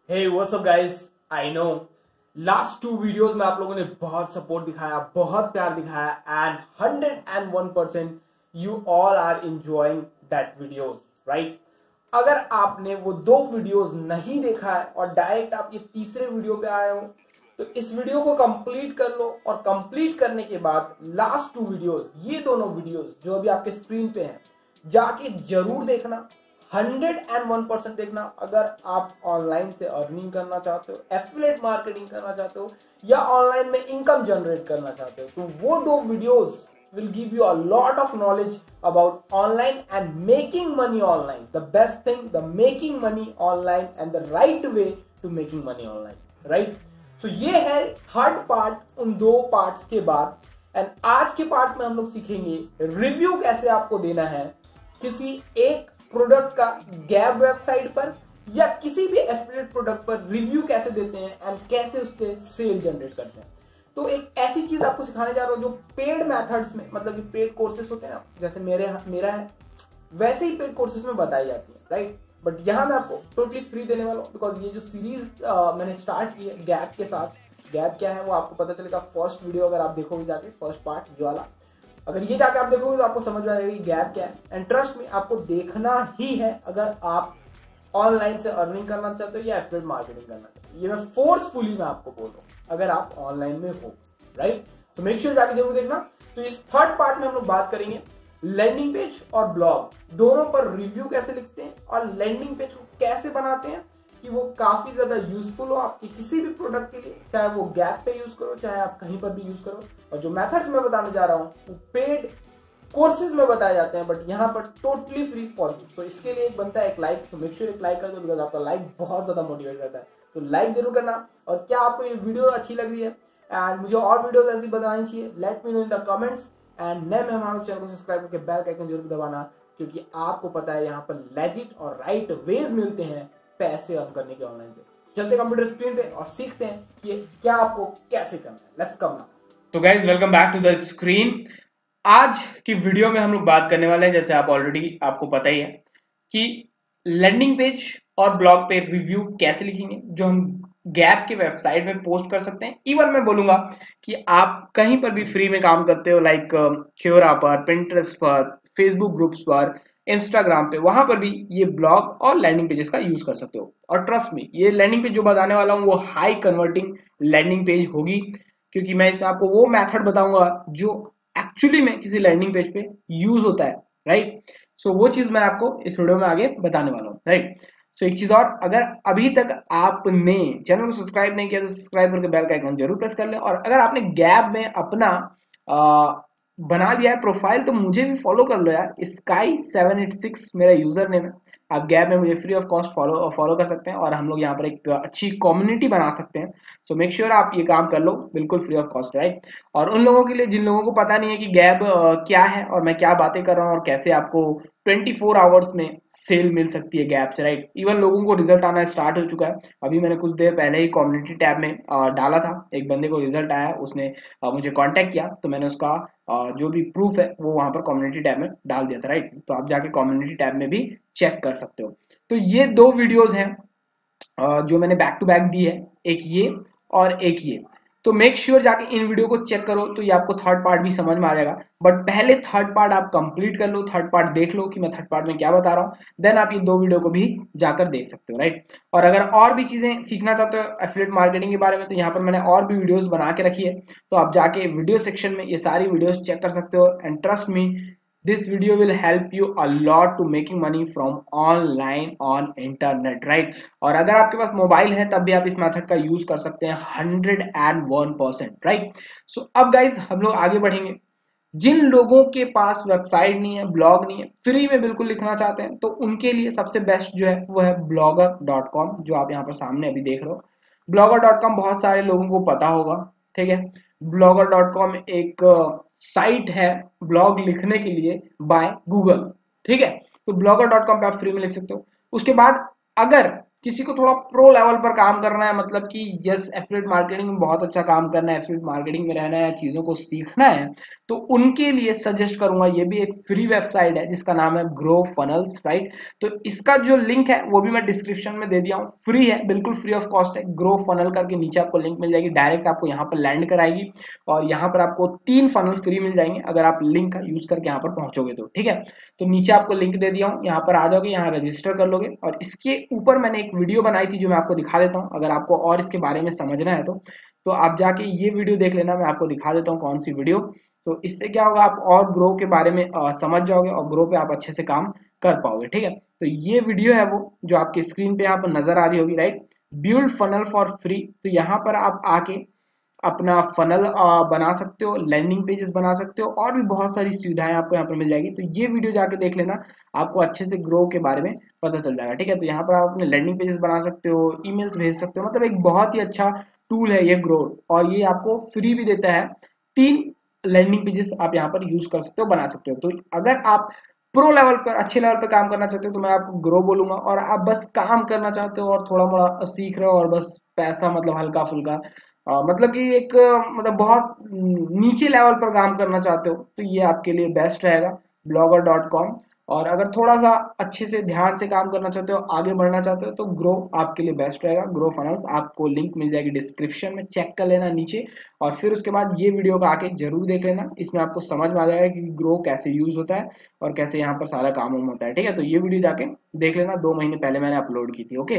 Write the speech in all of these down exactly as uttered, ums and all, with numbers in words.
Hey what's up guys, I know last two videos में आप लोगों ने बहुत सपोर्ट दिखाया, बहुत प्यार दिखाया and hundred and one percent you all are enjoying that videos, right. अगर आपने वो दो वीडियोस नहीं देखा है और डायरेक्ट आप ये तीसरे वीडियो पे आए हो तो इस वीडियो को कंप्लीट कर लो और कंप्लीट करने के बाद लास्ट टू वीडियोस, ये दोनों वीडियोस जो अभी आपके स्क्रीन पे हैं, जाके जरूर देखना, हंड्रेड एंड वन परसेंट देखना। अगर आप ऑनलाइन से अर्निंग करना चाहते हो, एफिलिएट मार्केटिंग करना चाहते हो या ऑनलाइन में इनकम जनरेट करना चाहते हो तो वो दो videos will give you a lot of knowledge about online and making money online. The best thing, the making money online and the right way to making money online, right? So ये है third part उन दो parts के बाद। And आज के part में हम लोग सीखेंगे रिव्यू कैसे आपको देना है किसी एक प्रोडक्ट का गैप वेबसाइट पर या किसी भी एफिलिएट प्रोडक्ट पर रिव्यू कैसे देते हैं एंड कैसे उससे सेल जनरेट करते हैं। तो एक ऐसी चीज आपको सिखाने जा रहा हूं जो पेड मेथड्स में, मतलब पेड कोर्सेज होते हैं ना, जैसे मेरे मेरा है वैसे ही पेड कोर्सेज में बताई जाती है, राइट। बट यहाँ मैं आपको टोटली फ्री देने वाला हूँ बिकॉज ये जो सीरीज मैंने स्टार्ट की है गैप के साथ, गैप क्या है वो आपको पता चलेगा फर्स्ट वीडियो अगर आप देखोगे जाके, फर्स्ट पार्ट जो वाला, अगर ये जाके आप देखोगे तो आपको समझ में आएगा गैप क्या है। एंड ट्रस्ट में आपको देखना ही है अगर आप ऑनलाइन से अर्निंग करना चाहते हो या एफिलिएट मार्केटिंग करना चाहते हो। ये मैं फोर्सफुली मैं आपको बोल रहा हूँ अगर आप ऑनलाइन में हो, राइट। तो मेक श्योर जाके जरूर देखना। तो इस थर्ड पार्ट में हम लोग बात करेंगे लैंडिंग पेज और ब्लॉग दोनों पर रिव्यू कैसे लिखते हैं और लैंडिंग पेज को कैसे बनाते हैं कि वो काफी ज्यादा यूजफुल हो आपके किसी भी प्रोडक्ट के लिए, चाहे वो गैप पे यूज करो चाहे आप कहीं पर भी यूज करो। और जो मेथड्स मैं बताने जा रहा हूँ वो पेड कोर्सेज में बताए जाते हैं बट यहाँ पर टोटली फ्री फॉर यू। तो इसके लिए एक बनता है एक लाइक, तो मेक श्योर एक लाइक कर दो बिकॉज आपका लाइक बहुत ज्यादा मोटिवेट करता है। तो लाइक जरूर करना। और क्या आपको ये वीडियो अच्छी लग रही है एंड मुझे और वीडियोस ऐसी बतानी चाहिए, let me know in the comments. And नए मेहमानों चैनल को सब्सक्राइब करके बेल का आइकन जरूर दबाना क्योंकि आपको पता है यहाँ पर लेजिट और राइट वेज मिलते हैं पैसे अर्न करने के ऑनलाइन से। चलते कंप्यूटर स्क्रीन पे और सीखते हैं कि क्या आपको कैसे करना है। Let's come now. तो guys welcome back to the screen. आज की वीडियो में हम लोग बात करने वाले हैं, जैसे आप ऑलरेडी आपको पता ही है कि लैंडिंग पेज और ब्लॉग पे रिव्यू कैसे लिखेंगे जो हम गैप के वेबसाइट में पोस्ट कर सकते हैं। इवन मैं बोलूंगा कि आप कहीं पर भी फ्री में काम करते हो, लाइक क्योरा पर, पिंटरेस्ट पर, फेसबुक ग्रुप्स पर, इंस्टाग्राम पे, वहां पर भी ये ब्लॉग और लैंडिंग पेजेस का यूज कर सकते हो। और ट्रस्ट में ये लैंडिंग पेज जो बताने वाला हूँ वो हाई कन्वर्टिंग लैंडिंग पेज होगी क्योंकि मैं इसमें आपको वो मेथड बताऊंगा जो एक्चुअली में किसी लैंडिंग पेज पे यूज होता है, राइट। सो वो चीज मैं आपको इस वीडियो में आगे बताने वाला हूँ, राइट। सो एक चीज और, अगर अभी तक आपने चैनल को सब्सक्राइब नहीं किया तो सब्सक्राइब करके बेल का आइकन जरूर प्रेस कर लें। और अगर आपने गैप में अपना आ, बना लिया है प्रोफाइल तो मुझे भी फॉलो कर लो यार, स्काई सेवन एट सिक्स मेरा यूजर नेम है। आप गैप में मुझे free of cost follow follow कर सकते हैं और हम लोग यहाँ पर एक अच्छी कम्युनिटी बना सकते हैं। सो मेक श्योर आप ये काम कर लो बिल्कुल फ्री ऑफ कॉस्ट, राइट। और उन लोगों के लिए जिन लोगों को पता नहीं है कि गैप क्या है और मैं क्या बातें कर रहा हूँ और कैसे आपको चौबीस आवर्स में सेल मिल सकती है गैप से, राइट। इवन लोगों को रिजल्ट आना स्टार्ट हो चुका है। अभी मैंने कुछ देर पहले ही कम्युनिटी टैब में डाला था, एक बंदे को रिजल्ट आया, उसने मुझे कांटेक्ट किया तो मैंने उसका जो भी प्रूफ है वो वहां पर कम्युनिटी टैब में डाल दिया था, राइट। तो आप जाके कम्युनिटी टैब में भी चेक कर सकते हो। तो ये दो वीडियोज हैं जो मैंने बैक टू बैक दी है, एक ये और एक ये। तो मेक श्योर sure जाके इन वीडियो को चेक करो तो ये आपको थर्ड पार्ट भी समझ में आ जाएगा। बट पहले थर्ड पार्ट आप कंप्लीट कर लो, थर्ड पार्ट देख लो कि मैं थर्ड पार्ट में क्या बता रहा हूँ, देन आप ये दो वीडियो को भी जाकर देख सकते हो, राइट। और अगर और भी चीजें सीखना चाहते हो एफिलिएट मार्केटिंग के बारे में तो यहाँ पर मैंने और भी वीडियोस बना के रखी है, तो आप जाके वीडियो सेक्शन में ये सारी वीडियोस चेक कर सकते हो। And trust me, this video will help you a lot to making money from online on internet, right। और अगर आपके पास मोबाइल है तब भी आप इस मेथड का यूज कर सकते हैं hundred and one percent, right. So अब गाइज हम लोग आगे बढ़ेंगे। जिन लोगों के पास वेबसाइट नहीं है, ब्लॉग नहीं है, फ्री में बिल्कुल लिखना चाहते हैं तो उनके लिए सबसे बेस्ट जो है वो है ब्लॉगर डॉट कॉम, जो आप यहाँ पर सामने अभी देख रहे हो। ब्लॉगर डॉट कॉम बहुत सारे लोगों को पता होगा, ठीक है। ब्लॉगर डॉट कॉम एक साइट है ब्लॉग लिखने के लिए बाय गूगल, ठीक है। तो ब्लॉगर डॉट कॉम पे आप फ्री में लिख सकते हो। उसके बाद अगर किसी को थोड़ा प्रो लेवल पर काम करना है, मतलब कि यस एफिलिएट मार्केटिंग में बहुत अच्छा काम करना है, एफिलिएट मार्केटिंग में रहना है, चीज़ों को सीखना है, तो उनके लिए सजेस्ट करूंगा, ये भी एक फ्री वेबसाइट है जिसका नाम है ग्रो फनल्स, राइट। तो इसका जो लिंक है वो भी मैं डिस्क्रिप्शन में दे दिया हूँ, फ्री है, बिल्कुल फ्री ऑफ कॉस्ट है। ग्रो फनल करके नीचे आपको लिंक मिल जाएगी, डायरेक्ट आपको यहाँ पर लैंड कराएगी और यहाँ पर आपको तीन फनल फ्री मिल जाएंगे अगर आप लिंक का यूज करके यहाँ पर पहुंचोगे तो, ठीक है। तो नीचे आपको लिंक दे दिया हूँ, यहाँ पर आ जाओगे, यहाँ रजिस्टर कर लोगे और इसके ऊपर मैंने एक वीडियो बनाई थी जो मैं आपको दिखा देता हूँ, अगर आपको और इसके बारे में समझना है तो तो आप जाके ये वीडियो देख लेना, मैं आपको दिखा देता हूँ कौन सी वीडियो। तो इससे क्या होगा, आप और ग्रो के बारे में आ, समझ जाओगे और ग्रो पे आप अच्छे से काम कर पाओगे, ठीक है। तो ये वीडियो है वो जो आपके स्क्रीन पे यहाँ पर नजर आ रही होगी, right, build funnel for free. तो यहाँ पर आप आके अपना फनल बना सकते हो, लैंडिंग पेजेस बना सकते हो और भी बहुत सारी सुविधाएं आपको यहाँ पर मिल जाएगी। तो ये वीडियो जाके देख लेना, आपको अच्छे से ग्रो के बारे में पता चल जाएगा, ठीक है। तो यहाँ पर आप अपने लैंडिंग पेजेस बना सकते हो, ईमेल्स भेज सकते हो, मतलब एक बहुत ही अच्छा टूल है ये ग्रो, और ये आपको फ्री भी देता है। तीन लैंडिंग पेजेस आप यहाँ पर यूज कर सकते हो, बना सकते हो। तो अगर आप प्रो लेवल पर, अच्छे लेवल पर काम करना चाहते हो तो मैं आपको ग्रो बोलूंगा, और आप बस काम करना चाहते हो और थोड़ा मोड़ा सीख रहे हो और बस पैसा मतलब हल्का फुल्का, आ, मतलब कि एक मतलब बहुत नीचे लेवल पर काम करना चाहते हो तो ये आपके लिए बेस्ट रहेगा, ब्लॉगर डॉट कॉम। और अगर थोड़ा सा अच्छे से ध्यान से काम करना चाहते हो, आगे बढ़ना चाहते हो तो ग्रो आपके लिए बेस्ट रहेगा, ग्रो फनल्स। आपको लिंक मिल जाएगी डिस्क्रिप्शन में, चेक कर लेना नीचे, और फिर उसके बाद ये वीडियो का आके जरूर देख लेना, इसमें आपको समझ में आ जाएगा कि ग्रो कैसे यूज होता है और कैसे यहाँ पर सारा काम होता है, ठीक है। तो ये वीडियो जाके देख लेना, दो महीने पहले मैंने अपलोड की थी, ओके।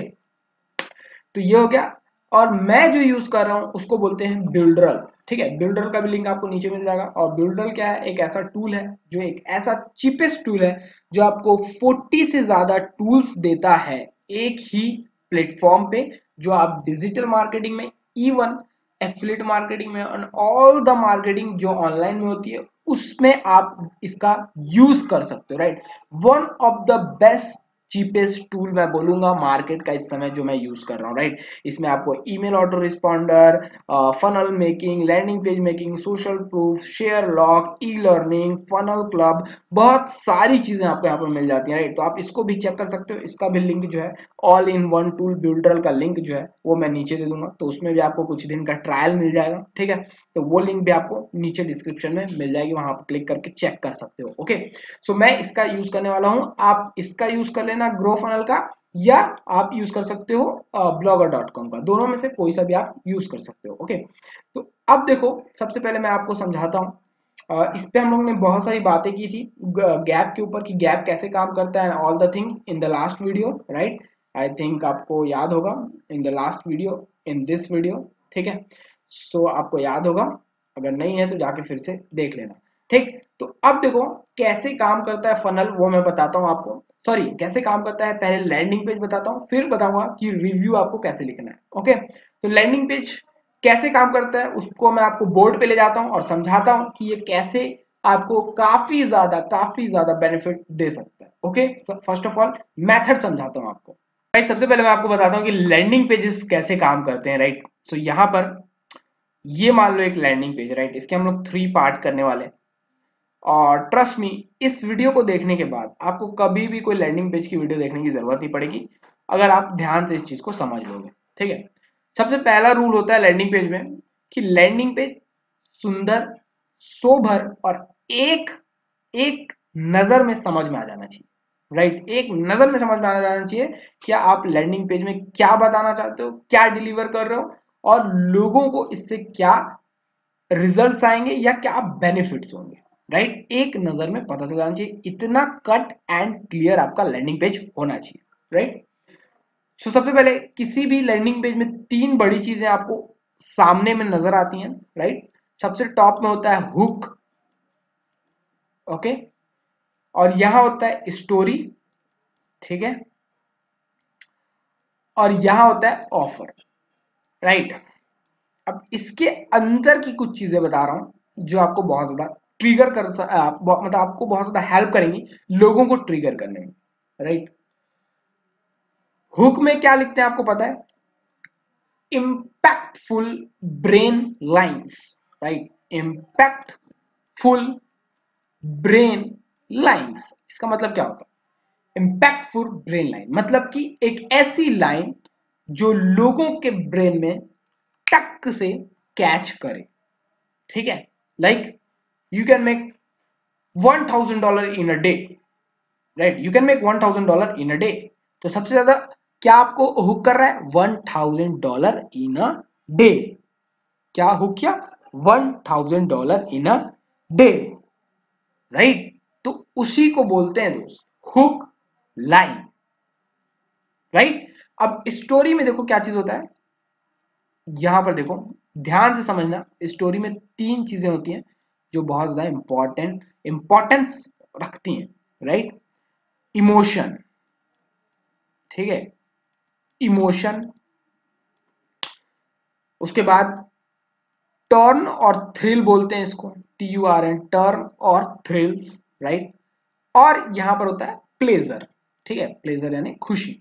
तो ये हो गया, और मैं जो यूज कर रहा हूं उसको बोलते हैं बिल्डरल, ठीक है। बिल्डरल का भी लिंक आपको नीचे मिल जाएगा। और बिल्डरल क्या है, एक ऐसा टूल है जो एक ऐसा चीपेस्ट टूल है जो आपको चालीस से ज्यादा टूल्स देता है एक ही प्लेटफॉर्म पे, जो आप डिजिटल मार्केटिंग में, इवन एफिलिएट मार्केटिंग में, ऑल द मार्केटिंग जो ऑनलाइन में होती है उसमें आप इसका यूज कर सकते हो, right. One of the best cheapest tool मैं बोलूंगा मार्केट का इस समय जो मैं यूज कर रहा हूँ, राइट। इसमें आपको email auto responder, funnel making, landing page making, social proof, share lock, e learning, funnel club, बहुत सारी चीजें आपको यहाँ पर मिल जाती हैं, राइट। तो आप इसको भी चेक कर सकते हो, इसका भी लिंक जो है all in one tool builder का लिंक जो है वो मैं नीचे दे दूंगा, तो उसमें भी आपको कुछ दिन का ट्रायल मिल जाएगा, ठीक है। तो वो लिंक भी आपको नीचे डिस्क्रिप्शन में मिल जाएगी, वहां पर क्लिक करके चेक कर सकते हो, ओके। सो मैं इसका यूज करने वाला हूं, आप इसका यूज कर लेना ग्रो फनल का, या आप यूज कर सकते हो ब्लॉगर डॉट कॉम का, दोनों में से कोई सा भी आप यूज कर सकते हो, ओके। तो अब देखो, सबसे पहले मैं आपको समझाता हूँ, uh, इस पे हम लोग ने बहुत सारी बातें की थी गैप के ऊपर कि गैप कैसे काम करता है, all the things in the last video, right. I think आपको याद होगा, in the last video, in this video, ठीक है। सो so, आपको याद होगा, अगर नहीं है तो जाके फिर से देख लेना, ठीक। तो अब देखो कैसे काम करता है फनल, वो मैं बताता हूँ आपको, सॉरी कैसे काम करता है, पहले लैंडिंग पेज बताता हूँ, फिर बताऊंगा कि रिव्यू आपको कैसे लिखना है, ओके। तो लैंडिंग पेज कैसे काम करता है उसको मैं आपको बोर्ड पे ले जाता हूँ और समझाता हूँ कि ये कैसे आपको काफी ज्यादा काफी ज्यादा बेनिफिट दे सकता है, okay. First of all method समझाता हूँ आपको, राइट। सबसे पहले मैं आपको बताता हूँ कि लैंडिंग पेजेस कैसे काम करते हैं, राइट। सो यहाँ पर ये मान लो एक लैंडिंग पेज, राइट, इसके हम लोग थ्री पार्ट करने वाले, और ट्रस्ट मी इस वीडियो को देखने के बाद आपको कभी भी कोई लैंडिंग पेज की वीडियो देखने की जरूरत नहीं पड़ेगी अगर आप ध्यान से इस चीज को समझ लोगे, ठीक है। सबसे पहला रूल होता है लैंडिंग पेज में कि लैंडिंग पेज सुंदर, सोबर और एक एक नजर में समझ में आ जाना चाहिए, राइट। एक नजर में समझ में आ जाना चाहिए क्या आप लैंडिंग पेज में क्या बताना चाहते हो, क्या डिलीवर कर रहे हो, और लोगों को इससे क्या रिजल्ट्स आएंगे या क्या बेनिफिट्स होंगे, राइट। एक नजर में पता चल जाना चाहिए, इतना कट एंड क्लियर आपका लैंडिंग पेज होना चाहिए, राइट। सो सबसे पहले किसी भी लैंडिंग पेज में तीन बड़ी चीजें आपको सामने में नजर आती हैं, राइट। सबसे टॉप में होता है हुक, ओके, और यहां होता है स्टोरी, ठीक है, और यहां होता है ऑफर, राइट। अब इसके अंदर की कुछ चीजें बता रहा हूं जो आपको बहुत ज्यादा ट्रिगर कर आप, मतलब आपको बहुत ज्यादा हेल्प करेंगी लोगों को ट्रिगर करने में, राइट। हुक में क्या लिखते हैं आपको पता है, impactful brain lines, right, impactful brain lines, इसका मतलब क्या होता है, इम्पैक्टफुल ब्रेन लाइन, मतलब कि एक ऐसी लाइन जो लोगों के ब्रेन में टक से कैच करे, ठीक है। Like you can make one thousand dollar in a day, right, you can make one thousand dollar in a day. तो सबसे ज्यादा क्या आपको हुक कर रहा है? One thousand dollar in a day. क्या हुक किया? One thousand dollar in a day, right. तो उसी को बोलते हैं दोस्त हुक लाइन, राइट। अब स्टोरी में देखो क्या चीज होता है, यहां पर देखो ध्यान से समझना, स्टोरी में तीन चीजें होती हैं जो बहुत ज्यादा इंपॉर्टेंट इंपॉर्टेंस रखती हैं, राइट। इमोशन, ठीक है, इमोशन, उसके बाद टर्न और थ्रिल बोलते हैं इसको, T U R N, turn और थ्रिल्स, राइट। और यहां पर होता है प्लेजर, ठीक है, प्लेजर यानी खुशी,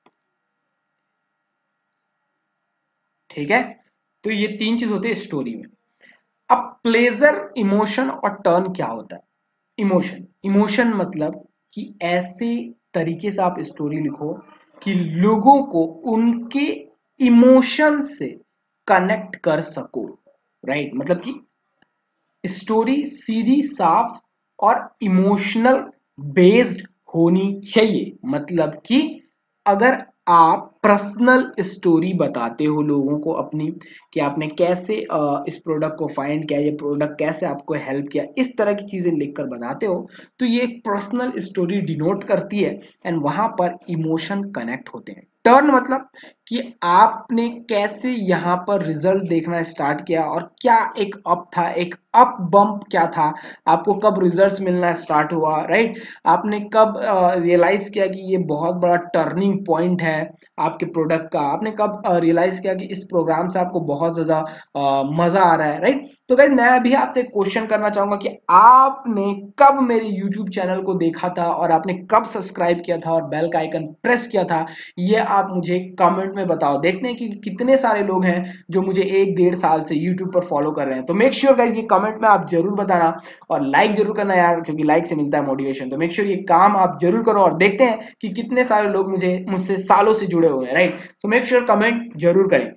ठीक है। तो ये तीन चीज होती है स्टोरी में। अब प्लेजर, इमोशन और टर्न क्या होता है? इमोशन, इमोशन मतलब कि ऐसे तरीके से आप स्टोरी लिखो कि लोगों को उनके इमोशन से कनेक्ट कर सको, राइट। मतलब कि स्टोरी सीधी, साफ और इमोशनल बेस्ड होनी चाहिए। मतलब कि अगर आप पर्सनल स्टोरी बताते हो लोगों को अपनी, कि आपने कैसे इस प्रोडक्ट को फाइंड किया, ये प्रोडक्ट कैसे आपको हेल्प किया, इस तरह की चीजें लिखकर बताते हो, तो ये एक पर्सनल स्टोरी डिनोट करती है एंड वहां पर इमोशन कनेक्ट होते हैं। टर्न मतलब कि आपने कैसे यहाँ पर रिजल्ट देखना स्टार्ट किया और क्या एक अप था, एक अप बम्प क्या था, आपको कब रिजल्ट्स मिलना स्टार्ट हुआ, राइट। आपने कब रियलाइज किया कि ये बहुत बड़ा टर्निंग पॉइंट है आपके प्रोडक्ट का, आपने कब रियलाइज किया कि इस प्रोग्राम से आपको बहुत ज्यादा मजा आ रहा है, राइट। तो गाइस मैं अभी आपसे क्वेश्चन करना चाहूंगा कि आपने कब मेरे यूट्यूब चैनल को देखा था और आपने कब सब्सक्राइब किया था और बेल का आइकन प्रेस किया था, ये आप मुझे कमेंट में बताओ। देखते हैं कि कितने सारे लोग हैं जो मुझे एक डेढ़ साल से यूट्यूब पर फॉलो कर रहे हैं। तो मेक श्योर गाइस ये कमेंट में आप जरूर बताना और लाइक जरूर करना यार, क्योंकि लाइक से मिलता है मोटिवेशन। तो मेक श्योर ये काम आप जरूर करो और देखते हैं कि कितने सारे लोग मुझे मुझसे सालों से जुड़े हुए हैं, right. So make sure comment जरूर करें।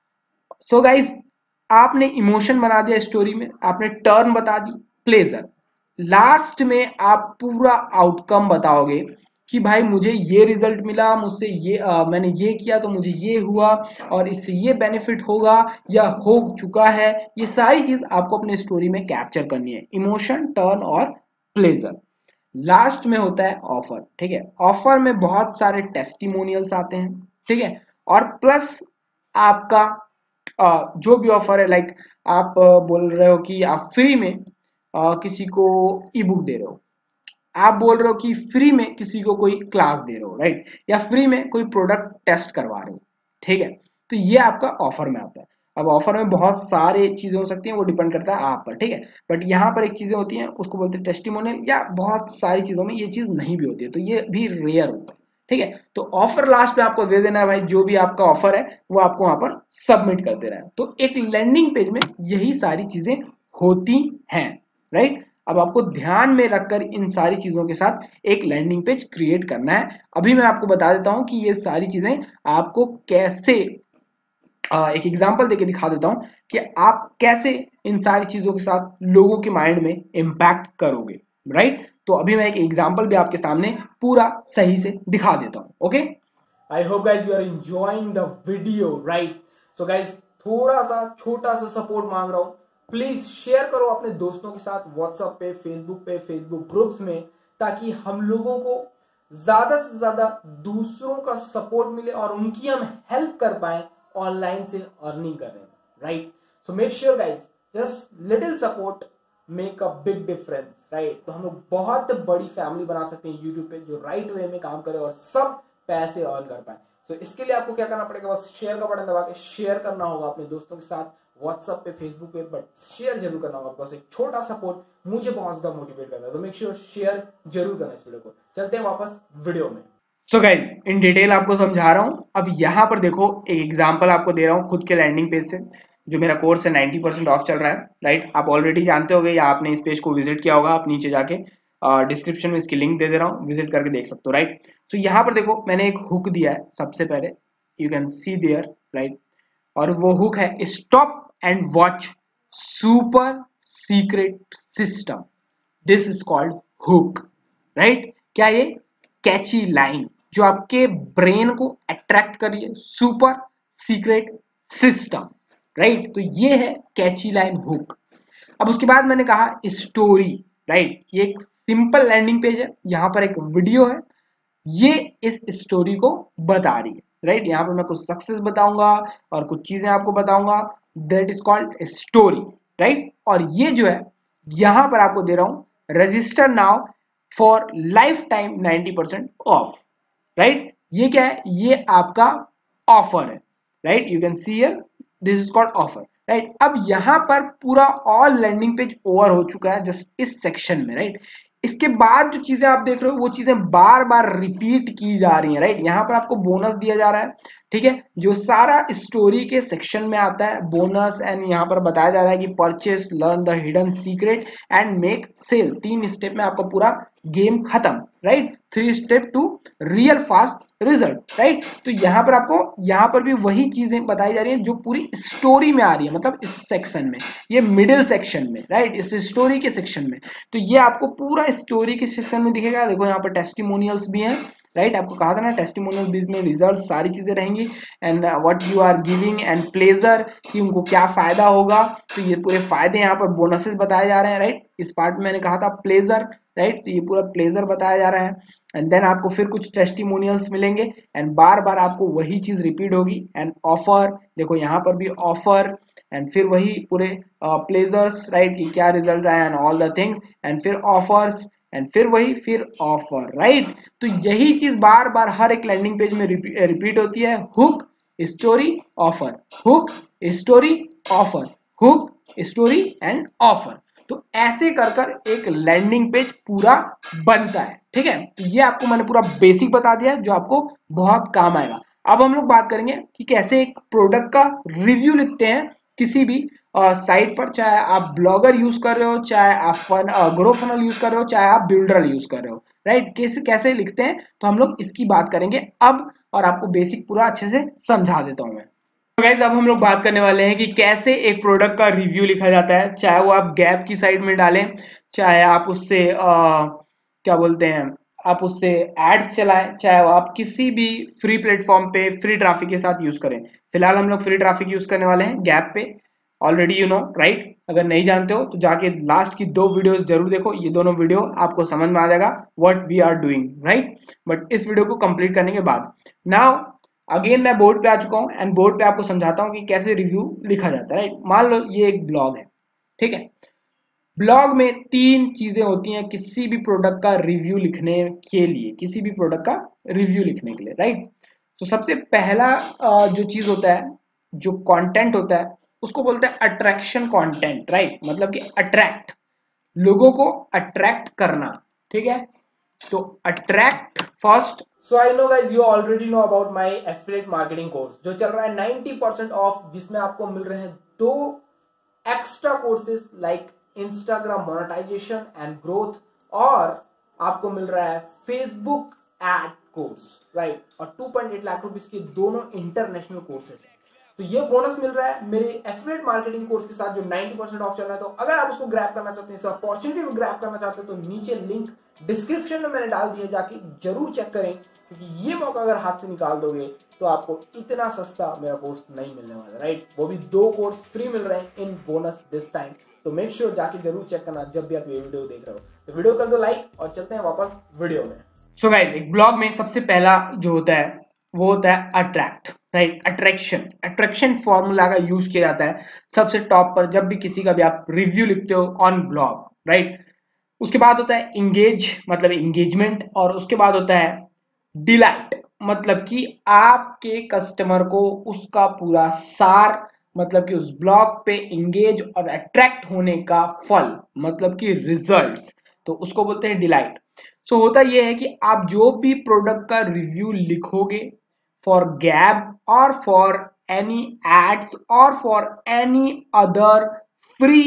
सो गाइस आपने इमोशन बना दिया स्टोरी में, आपने टर्न बता दी, प्लेजर, लास्ट में आप पूरा आउटकम बताओगे कि भाई मुझे ये रिजल्ट मिला, मुझसे ये आ, मैंने ये किया तो मुझे ये हुआ और इससे ये बेनिफिट होगा या हो चुका है। ये सारी चीज आपको अपने स्टोरी में कैप्चर करनी है, इमोशन, टर्न और प्लेजर। लास्ट में होता है ऑफर, ठीक है। ऑफर में बहुत सारे टेस्टिमोनियल्स आते हैं, ठीक है। और प्लस आपका आ, जो भी ऑफर है, लाइक आप आ, बोल रहे हो कि आप फ्री में आ, किसी को ई बुक दे रहे हो, आप बोल रहे हो कि फ्री में किसी को कोई क्लास दे रहे हो, राइट, या फ्री में कोई प्रोडक्ट टेस्ट करवा रहे हो, ठीक है। तो ये आपका ऑफर में आता है। अब ऑफर में बहुत सारे चीजें हो सकती हैं, वो डिपेंड करता है आप पर, ठीक है। बट यहाँ पर एक चीजें होती हैं उसको बोलते हैं टेस्टिमोनियल, या बहुत सारी चीजों में ये चीज नहीं भी होती है, तो ये भी रेयर होता है, ठीक है। तो ऑफर लास्ट पे आपको दे देना है भाई, जो भी आपका ऑफर है वो आपको वहां पर सबमिट कर दे रहा है। तो एक लैंडिंग पेज में यही सारी चीजें होती हैं, राइट। अब आपको ध्यान में रखकर इन सारी चीजों के साथ एक लैंडिंग पेज क्रिएट करना है। अभी मैं आपको बता देता हूं कि ये सारी चीजें आपको कैसे, एक एग्जांपल देके दिखा देता हूं कि आप कैसे इन सारी चीजों के साथ लोगों के माइंड में इंपैक्ट करोगे, राइट। तो अभी मैं एक एग्जांपल भी आपके सामने पूरा सही से दिखा देता हूं, okay. I hope guys you are enjoying the video, right. So guys थोड़ा सा छोटा सा सपोर्ट मांग रहा हूं, प्लीज शेयर करो अपने दोस्तों के साथ व्हाट्सएप पे, फेसबुक पे, फेसबुक ग्रुप्स में, ताकि हम लोगों को ज्यादा से ज्यादा दूसरों का सपोर्ट मिले और उनकी हम हेल्प कर पाए ऑनलाइन से अर्निंग करने में, right. So make sure guys just little support make a big difference, right. तो हम लोग बहुत बड़ी फैमिली बना सकते हैं यूट्यूब पे, जो राइट वे में काम करे और सब पैसे अर्न कर पाए। तो इसके लिए आपको क्या करना पड़ेगा, बस शेयर का बटन दबा के शेयर करना होगा अपने दोस्तों के साथ व्हाट्सएप पे, फेसबुक पे, बट शेयर जरूर करना होगा। बस एक छोटा सपोर्ट मुझे बहुत ज्यादा मोटिवेट करता है, तो मेक श्योर शेयर जरूर करना इस वीडियो को। चलते हैं वापस वीडियो में। सो गाइज इन डिटेल आपको समझा रहा हूं। अब यहाँ पर देखो एक एग्जांपल आपको दे रहा हूं खुद के लैंडिंग पेज से, जो मेरा कोर्स है नाइंटी परसेंट ऑफ चल रहा है, राइट। आप ऑलरेडी जानते होंगे या आपने इस पेज को विजिट किया होगा, आप नीचे जाके डिस्क्रिप्शन में इसकी लिंक दे दे रहा हूँ, विजिट करके देख सकते हो, राइट। सो यहाँ पर देखो मैंने एक हुक दिया है सबसे पहले, you can see there, right. और वो हुक है stop and watch super secret system, this is called hook, right. क्या ये कैची लाइन जो आपके ब्रेन को अट्रैक्ट कर रही है, सुपर सीक्रेट सिस्टम, राइट। तो ये है कैची लाइन हुक। अब उसके बाद मैंने कहा स्टोरी, राइट। ये एक सिंपल लैंडिंग पेज है, यहाँ पर एक वीडियो है, ये इस स्टोरी को बता रही है, राइट। यहाँ पर मैं कुछ सक्सेस बताऊंगा और कुछ चीजें आपको बताऊंगा, that is called story, right. और ये जो है यहाँ पर आपको दे रहा हूं register now for lifetime ninety percent off, right. ये क्या है, ये आपका ऑफर है, right. You can see here this is called offer, right. अब यहाँ पर पूरा ऑल लैंडिंग पेज ओवर हो चुका है जस्ट इस सेक्शन में, राइट। इसके बाद जो चीजें आप देख रहे हो वो चीजें बार बार रिपीट की जा रही हैं, राइट। यहाँ पर आपको बोनस दिया जा रहा है, ठीक है, जो सारा स्टोरी के सेक्शन में आता है बोनस। एंड यहाँ पर बताया जा रहा है कि purchase, learn the hidden secret and make sale, तीन स्टेप में आपका पूरा गेम खत्म, right. Three step to real fast result, right. तो यहाँ पर आपको यहाँ पर भी वही चीजें बताई जा रही हैं जो पूरी स्टोरी में आ रही है, मतलब इस सेक्शन में, ये मिडिल सेक्शन में, राइट, इस स्टोरी के सेक्शन में। तो ये आपको पूरा स्टोरी के सेक्शन में दिखेगा। देखो यहाँ पर टेस्टिमोनियल्स भी हैं, राइट। आपको कहा था ना टेस्टिमोनियल बीच में रिजल्ट सारी चीजें रहेंगी, and what you are giving and pleasure, कि उनको क्या फायदा होगा। तो ये पूरे फायदे यहाँ पर बोनसेस बताए जा रहे हैं, राइट। इस पार्ट में मैंने कहा था प्लेजर, राइट। तो ये पूरा प्लेजर बताया जा रहा है। एंड देन आपको फिर कुछ टेस्टिमोनियल्स मिलेंगे एंड बार बार आपको वही चीज रिपीट होगी। एंड ऑफर, देखो यहाँ पर भी ऑफर, एंड फिर वही पूरे प्लेजर्स, राइट, कि क्या रिजल्ट आया and all the things, and फिर ऑफर्स, एंड फिर वही फिर ऑफर, राइट। तो यही चीज बार बार हर एक लैंडिंग पेज में रिपीट होती है, hook story offer, hook story offer, hook story and offer. तो ऐसे कर कर एक लैंडिंग पेज पूरा बनता है, ठीक है। तो ये आपको मैंने पूरा बेसिक बता दिया है जो आपको बहुत काम आएगा। अब हम लोग बात करेंगे कि कैसे एक प्रोडक्ट का रिव्यू लिखते हैं किसी भी साइट पर, चाहे आप ब्लॉगर यूज कर रहे हो, चाहे आप फन ग्रो फनल यूज कर रहे हो, चाहे आप बिल्डर यूज कर रहे हो, राइट। कैसे कैसे लिखते हैं तो हम लोग इसकी बात करेंगे अब, और आपको बेसिक पूरा अच्छे से समझा देता हूं मैं। तो गाइस अब हम लोग बात करने वाले हैं कि कैसे एक प्रोडक्ट का रिव्यू लिखा जाता है, चाहे वो आप गैप की साइट में डालें, चाहे आप उससे आ, क्या बोलते हैं, आप उससे एड्स चलाएं, चाहे वो आप किसी भी फ्री प्लेटफॉर्म पे फ्री ट्रैफिक के साथ यूज करें। फिलहाल हम लोग फ्री ट्रैफिक यूज करने वाले हैं गैप पे, ऑलरेडी यू नो, राइट। अगर नहीं जानते हो तो जाके लास्ट की दो वीडियोस जरूर देखो, ये दोनों वीडियो आपको समझ में आ जाएगा what we are doing, right. But इस वीडियो को कंप्लीट करने के बाद नाउ अगेन मैं बोर्ड पे आ चुका हूँ एंड बोर्ड पे आपको समझाता हूँ कि कैसे रिव्यू लिखा जाता है, राइट। मान लो ये एक ब्लॉग है, ठीक है। ब्लॉग में तीन चीजें होती हैं किसी भी प्रोडक्ट का रिव्यू लिखने के लिए, किसी भी प्रोडक्ट का रिव्यू लिखने के लिए, राइट। तो सबसे पहला जो चीज होता है, जो कंटेंट होता है, उसको बोलते हैं अट्रैक्शन कंटेंट, राइट। मतलब कि अट्रैक्ट, लोगों को अट्रैक्ट करना, ठीक है। तो attract first. So I know guys, you already know about my affiliate marketing course जो चल रहा है नाइंटी परसेंट ऑफ, जिसमें आपको मिल रहे हैं दो extra courses like Instagram monetization and growth, और आपको मिल रहा है फेसबुक एड कोर्स, राइट। और two point eight lakh rupees के दोनों इंटरनेशनल कोर्सेज है। तो ये बोनस मिल रहा है मेरे एफिलिएट मार्केटिंग कोर्स के साथ जो नाइंटी परसेंट ऑफ चल रहा है। तो अगर आप उसको ग्रैब करना चाहते हैं, इस अपॉर्चुनिटी को ग्रैब करना चाहते हैं, तो नीचे लिंक डिस्क्रिप्शन में मैंने डाल दिया, जाके जरूर चेक करें, क्योंकि ये मौका अगर हाथ से निकाल दोगे तो आपको इतना सस्ता मेरा कोर्स नहीं मिलने वाला, राइट। वो भी दो कोर्स फ्री मिल रहे हैं इन बोनस दिस टाइम। तो मेक श्योर जाके जरूर चेक करना जब भी आप ये वीडियो देख रहे हो। तो वीडियो कर दो लाइक और चलते हैं वापस वीडियो में। सो गाइस एक ब्लॉग में सबसे पहला जो होता है वो होता है attract, right. Attraction, attraction formula का यूज किया जाता है सबसे टॉप पर जब भी किसी का भी आप रिव्यू लिखते हो ऑन ब्लॉग, राइट। उसके बाद होता है इंगेज, मतलब इंगेजमेंट, और उसके बाद होता है डिलाइट, मतलब कि आपके कस्टमर को उसका पूरा सार, मतलब कि उस ब्लॉग पे इंगेज और अट्रैक्ट होने का फल, मतलब कि रिजल्ट्स, तो उसको बोलते हैं डिलाइट। सो so, होता यह है कि आप जो भी प्रोडक्ट का रिव्यू लिखोगे फॉर गैप और फॉर एनी एड्स और for any other free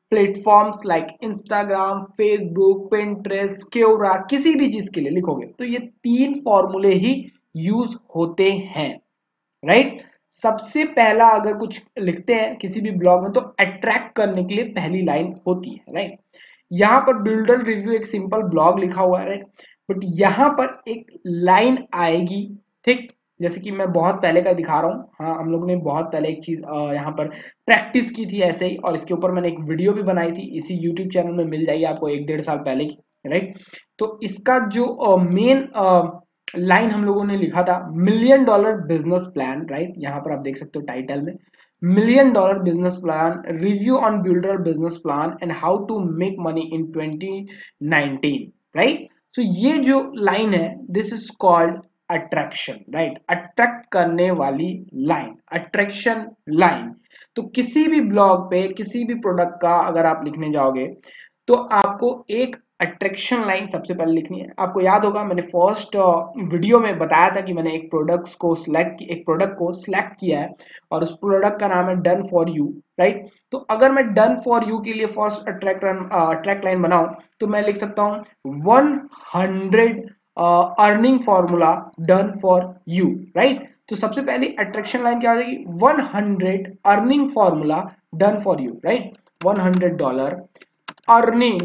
platforms like Instagram, Facebook, Pinterest, Quora, किसी भी चीज के लिए लिखोगे तो ये तीन फॉर्मूले ही यूज होते हैं, राइट। सबसे पहला अगर कुछ लिखते हैं किसी भी ब्लॉग में तो अट्रैक्ट करने के लिए पहली लाइन होती है, राइट। यहाँ पर बिल्डर रिव्यू एक सिंपल ब्लॉग लिखा हुआ है, राइट, बट यहाँ पर एक लाइन आएगी, ठीक, जैसे कि मैं बहुत पहले का दिखा रहा हूँ। हाँ, हम लोग ने बहुत पहले एक चीज यहाँ पर प्रैक्टिस की थी ऐसे ही, और इसके ऊपर मैंने एक वीडियो भी बनाई थी, इसी यूट्यूब चैनल में मिल जाएगी आपको, एक डेढ़ साल पहले की, राइट। तो इसका जो मेन लाइन हम लोगों ने लिखा था, million dollar business plan, right, यहाँ पर आप देख सकते हो टाइटल में, million dollar business plan, review on builder business plan and how to make money in twenty nineteen, right. So ये जो लाइन है, this is called attraction, right, attract करने वाली लाइन, अट्रैक्शन लाइन। तो किसी भी ब्लॉग पे किसी भी प्रोडक्ट का अगर आप लिखने जाओगे तो आपको एक अट्रैक्शन लाइन सबसे पहले लिखनी है। आपको याद होगा मैंने फर्स्ट वीडियो में बताया था कि मैंने एक प्रोडक्ट्स को सिलेक्ट एक प्रोडक्ट को सिलेक्ट किया है और उस प्रोडक्ट का नाम है डन फॉर यू, राइट। तो अगर मैं डन फॉर यू के लिए फर्स्ट अट्रैक्ट अट्रैक्ट लाइन बनाऊं तो मैं लिख सकता हूं one hundred earning formula done for you, right. तो सबसे पहले अट्रैक्शन लाइन क्या हो जाएगी, one hundred earning formula done for you, right, one hundred dollar earning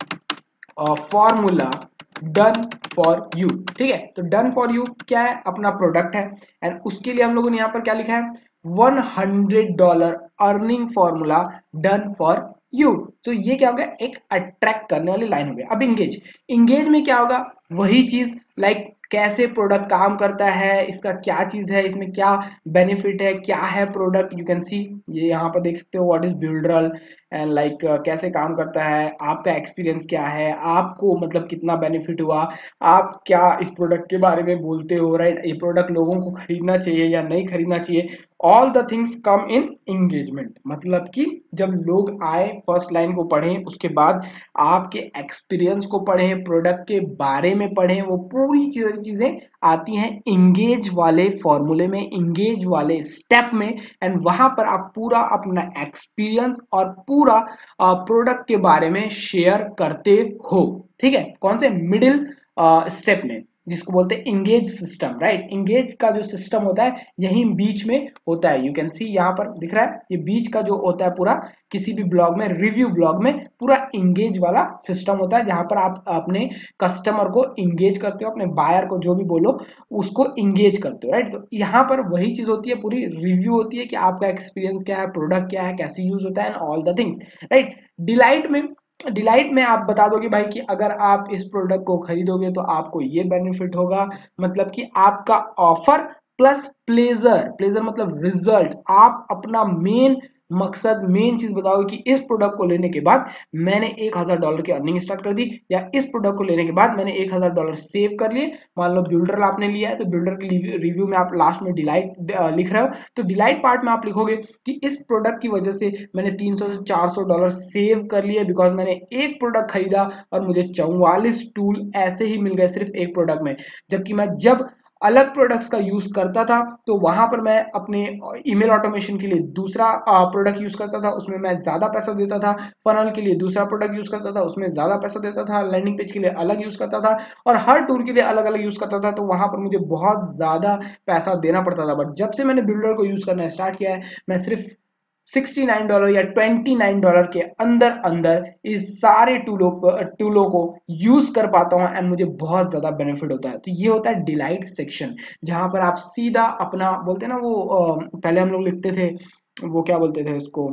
formula done for you, ठीक है। तो डन फॉर यू क्या है, अपना प्रोडक्ट है, एंड उसके लिए हम लोगों ने यहाँ पर क्या लिखा है, one hundred dollar earning formula done for you. तो ये क्या होगा, एक अट्रैक्ट करने वाली लाइन हो गई। अब इंगेज, इंगेज में क्या होगा, वही चीज लाइक कैसे प्रोडक्ट काम करता है, इसका क्या चीज है, इसमें क्या बेनिफिट है, क्या है प्रोडक्ट, यू कैन सी, ये यहाँ पर देख सकते हो what is Builderall and like कैसे काम करता है, आपका एक्सपीरियंस क्या है, आपको मतलब कितना बेनिफिट हुआ, आप क्या इस प्रोडक्ट के बारे में बोलते हो, राइट, ये प्रोडक्ट लोगों को खरीदना चाहिए या नहीं खरीदना चाहिए, all the things come in engagement. मतलब कि जब लोग आए, फर्स्ट लाइन को पढ़ें, उसके बाद आपके एक्सपीरियंस को पढ़ें, प्रोडक्ट के बारे में पढ़ें, वो पूरी चीजें आती हैं इंगेज वाले फॉर्मूले में, इंगेज वाले स्टेप में, एंड वहां पर आप पूरा अपना एक्सपीरियंस और पूरा प्रोडक्ट के बारे में शेयर करते हो, ठीक है। कौन से, मिडिल स्टेप में, जिसको बोलते हैं इंगेज सिस्टम, राइट। इंगेज का जो सिस्टम होता है यही बीच में होता है, यू कैन सी यहाँ पर दिख रहा है, ये बीच का जो होता है पूरा किसी भी ब्लॉग में, रिव्यू ब्लॉग में पूरा इंगेज वाला सिस्टम होता है, जहां पर आप अपने कस्टमर को इंगेज करते हो, अपने बायर को जो भी बोलो उसको इंगेज करते हो, राइट। तो यहाँ पर वही चीज होती है, पूरी रिव्यू होती है कि आपका एक्सपीरियंस क्या है, प्रोडक्ट क्या है, कैसे यूज होता है, and all the things, right. Delight में डिलाइट में आप बता दोगे भाई कि अगर आप इस प्रोडक्ट को खरीदोगे तो आपको ये बेनिफिट होगा, मतलब कि आपका ऑफर प्लस प्लेजर, प्लेजर मतलब रिजल्ट, आप अपना मेन मकसद, मेन चीज बताओगे कि इस प्रोडक्ट को लेने के बाद मैंने एक हजार डॉलर की अर्निंग स्टार्ट कर दी, या इस प्रोडक्ट को लेने के बाद मैंने एक हजार डॉलर सेव कर लिए। मान लो बिल्डर आपने लिया है तो बिल्डर के रिव्यू में आप लास्ट में डिलाइट लिख रहे हो, तो डिलाइट पार्ट में आप लिखोगे कि इस प्रोडक्ट की वजह से मैंने तीन सौ से चार सौ डॉलर सेव कर लिए, बिकॉज मैंने एक प्रोडक्ट खरीदा और मुझे चौवालीस टूल ऐसे ही मिल गए सिर्फ एक प्रोडक्ट में। जबकि मैं जब अलग प्रोडक्ट्स का यूज करता था तो वहां पर मैं अपने ईमेल ऑटोमेशन के लिए दूसरा प्रोडक्ट यूज करता था, उसमें मैं ज्यादा पैसा देता था, फनल के लिए दूसरा प्रोडक्ट यूज करता था, उसमें ज्यादा पैसा देता था, लैंडिंग पेज के लिए अलग यूज करता था, और हर टूल के लिए अलग अलग यूज करता था, तो वहां पर मुझे बहुत ज्यादा पैसा देना पड़ता था। बट जब से मैंने बिल्डर को यूज करना स्टार्ट किया है, मैं सिर्फ सिक्सटी नाइन डॉलर या ट्वेंटी नाइन डॉलर के अंदर अंदर इस सारे टूलों को टूलों को यूज कर पाता हूं, एंड मुझे बहुत ज्यादा बेनिफिट होता है। तो ये होता है डिलाइट सेक्शन, जहां पर आप सीधा अपना बोलते हैं ना, वो पहले हम लोग लिखते थे, वो क्या बोलते थे उसको,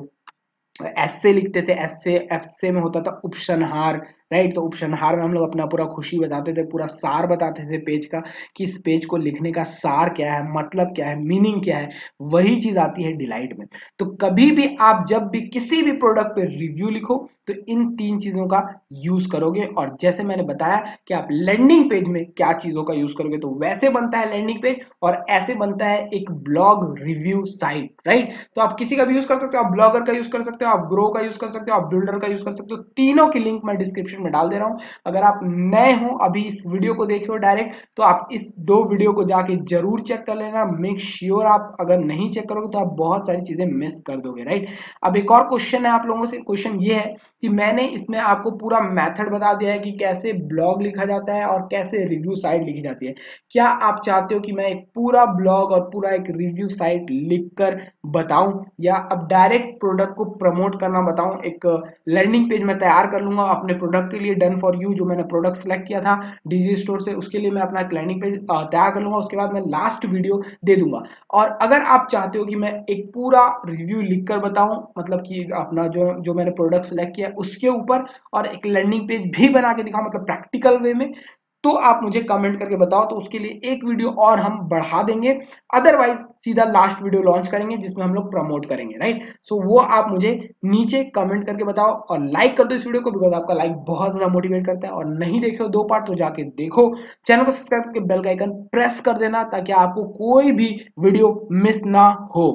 एस्से लिखते थे, एस्से एस्से में होता था उपसंहार, राइट। तो उपसंहार में हम लोग अपना पूरा खुशी बताते थे, पूरा सार बताते थे पेज का, कि इस पेज को लिखने का सार क्या है, मतलब क्या है, मीनिंग क्या है, वही चीज आती है डिलाइट में। तो कभी भी आप जब भी किसी भी प्रोडक्ट पे रिव्यू लिखो तो इन तीन चीजों का यूज करोगे, और जैसे मैंने बताया कि आप लैंडिंग पेज में क्या चीजों का यूज करोगे, तो वैसे बनता है लैंडिंग पेज, और ऐसे बनता है एक ब्लॉग रिव्यू साइट, राइट। तो आप किसी का भी यूज कर सकते हो, आप ब्लॉगर का यूज कर सकते हो, आप ग्रो का यूज कर सकते हो, आप बिल्डर का यूज कर सकते हो, तीनों की लिंक मैं डिस्क्रिप्शन डिस्क्रिप्शन में डाल दे रहा हूँ। अगर आप नए हो, अभी इस वीडियो को देखे हो डायरेक्ट, तो आप इस दो वीडियो को जाके जरूर चेक कर लेना। मेक श्योर आप अगर नहीं चेक करोगे तो आप बहुत सारी चीजें मिस कर दोगे, राइट। अब एक और क्वेश्चन है आप लोगों से, क्वेश्चन ये है कि मैंने इसमें आपको पूरा मेथड बता दिया है कि कैसे ब्लॉग लिखा जाता है और कैसे रिव्यू साइट लिखी जाती है। क्या आप चाहते हो कि मैं एक पूरा ब्लॉग और पूरा एक रिव्यू साइट लिखकर बताऊं, या अब डायरेक्ट प्रोडक्ट को प्रमोट करना बताऊं? एक लैंडिंग पेज मैं तैयार कर लूंगा अपने प्रोडक्ट के लिए, डन फॉर यू, जो मैंने प्रोडक्ट सेलेक्ट किया था डीजी स्टोर से, उसके लिए मैं अपना एक लैंडिंग पेज तैयार कर लूंगा, उसके बाद मैं लास्ट वीडियो दे दूंगा। और अगर आप चाहते हो कि मैं एक पूरा रिव्यू लिखकर बताऊं, मतलब कि अपना जो जो मैंने प्रोडक्ट सेलेक्ट किया उसके ऊपर, और एक लैंडिंग पेज भी बना के दिखाऊं, मतलब प्रैक्टिकल वे में, तो आप मुझे कमेंट करके बताओ, तो उसके लिए एक वीडियो और हम बढ़ा देंगे। अदरवाइज सीधा लास्ट वीडियो लॉन्च करेंगे जिसमें हम लोग प्रमोट करेंगे, राइट। सो वो आप मुझे नीचे कमेंट करके बताओ, और लाइक कर दो इस वीडियो को, बिकॉज आपका लाइक बहुत ज्यादा मोटिवेट करता है। और नहीं देखे हो दो पार्ट तो जाके देखो, चैनल को सब्सक्राइब करके बेल का आइकन प्रेस कर देना ताकि आपको कोई भी वीडियो मिस ना हो।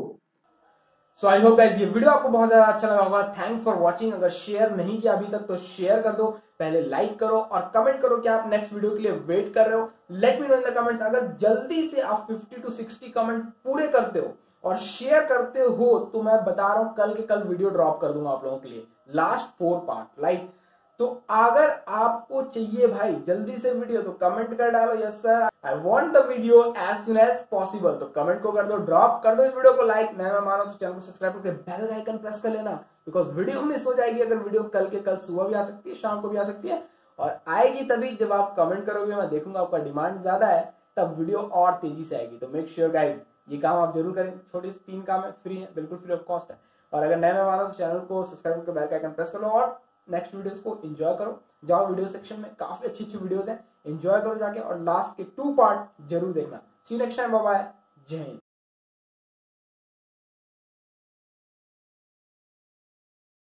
सो आई होप गाइस ये वीडियो आपको बहुत ज्यादा अच्छा लगा होगा। Thanks for watching. अगर शेयर नहीं किया अभी तक तो शेयर कर दो, पहले लाइक करो और कमेंट करो कि आप नेक्स्ट वीडियो के लिए वेट कर रहे हो। Let me know in the comments. अगर जल्दी से आप फिफ्टी टू सिक्सटी कमेंट पूरे करते हो और शेयर करते हो तो मैं बता रहा हूं कल के कल वीडियो ड्रॉप कर दूंगा आप लोगों के लिए, लास्ट फोर पार्ट, राइट। तो अगर आपको चाहिए भाई जल्दी से वीडियो तो कमेंट कर डालो, yes sir I want the video as soon as possible. तो कमेंट को कर दो ड्रॉप, कर दो इस वीडियो को लाइक, नया मैं मानो तो चैनल को सब्सक्राइब करके बेल आइकन प्रेस कर लेना, बिकॉज वीडियो मिस हो जाएगी। अगर वीडियो कल के कल सुबह भी आ सकती है, शाम को भी आ सकती है, और आएगी तभी जब आप कमेंट करोगे, मैं देखूंगा आपका डिमांड ज्यादा है तब वीडियो और तेजी से आएगी। तो मेक श्योर गाइज ये काम आप जरूर करें। छोटे से तीन काम है, फ्री है, बिल्कुल फ्री ऑफ कॉस्ट है। और अगर नए मैं मानो तो चैनल को सब्सक्राइब करके बेल आइकन प्रेस कर लो और नेक्स्ट वीडियोस को एंजॉय करो। जाओ वीडियो सेक्शन में, काफी अच्छी अच्छी वीडियोस हैं, एंजॉय करो जाके, और लास्ट के टू पार्ट जरूर देखना। See you next time, bye bye, जय हिंद।